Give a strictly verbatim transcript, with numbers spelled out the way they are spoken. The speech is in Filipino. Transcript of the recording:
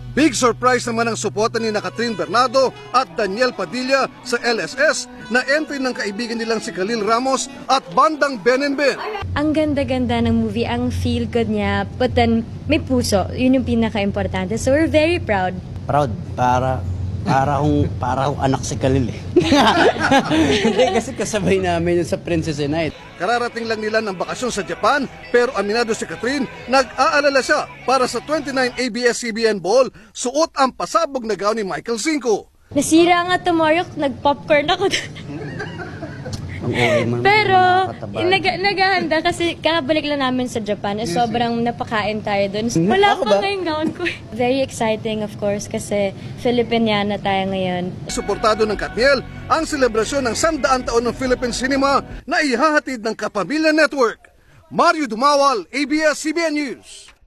Big surprise naman ang suporta ni Catherine Bernardo at Daniel Padilla sa L S S na entry ng kaibigan nilang si Khalil Ramos at bandang Ben and Ben. Ang ganda-ganda ng movie, ang feel good niya, but then may puso, yun yung pinaka-importante. So we're very proud. Proud, para para akong para akong anak si Khalil eh. Hindi kasi kasabay namin yun sa Princess Night. Kararating lang nila ng bakasyon sa Japan, pero aminado si Catherine, nag-aalala siya para sa twenty-nine A B S C B N Ball, suot ang pasabog na gown ni Michael Cinco. Nasira nga tomorrow, nag-popcorn ako. Ang okay man, Pero nag naghahanda kasi kakabalik lang namin sa Japan. Eh, sobrang napakain tayo doon. Wala Ako pa ba? ngayong gown ko. Very exciting of course kasi Filipiniana tayo ngayon. Suportado ng Katniel ang selebrasyon ng sandaan taon ng Philippine cinema na ihahatid ng Kapamilya Network. Mario Dumawal, A B S C B N News.